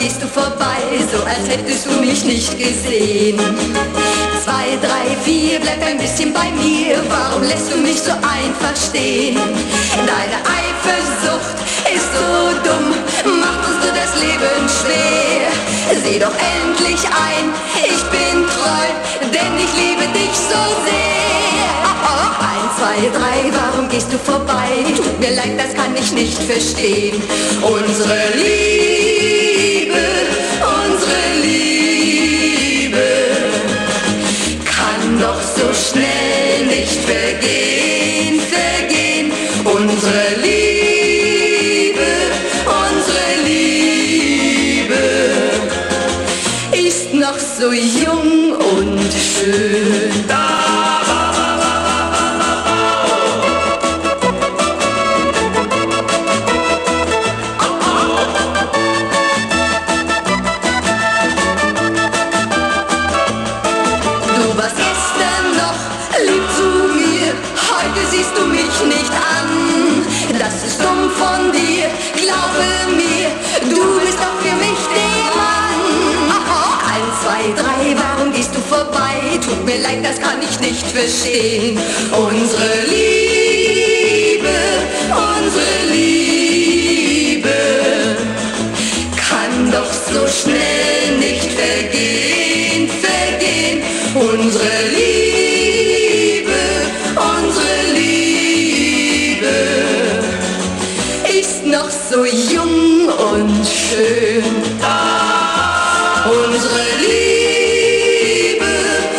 gehst du vorbei, so als hättest du mich nicht gesehen? 2, 3, 4, bleib ein bisschen bei mir, warum lässt du mich so einfach stehen? Deine Eifersucht ist so dumm, macht uns nur das Leben schwer. Sieh doch endlich ein, ich bin treu, denn ich liebe dich so sehr. 1, 2, 3, warum gehst du vorbei? Tut mir leid, das kann ich nicht verstehen. Unsere Liebe kann doch so schnell nicht vergehen, vergehen. Unsere Liebe ist noch so jung und schön. Du warst gestern noch lieb zu mir, heute siehst du mich nicht an. Das ist dumm von dir, glaube mir, du bist doch für mich der Mann. 1, 2, 3, warum gehst du vorbei? Tut mir leid, das kann ich nicht verstehen. Unsere Liebe kann doch so schnell nicht vergehen, vergehen. Unsere Liebe ist noch so jung und schön. Unsere Liebe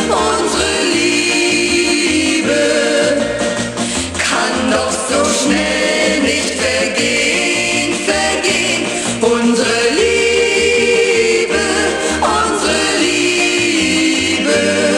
kann doch so schnell nicht vergehen, vergehen. Unsere Liebe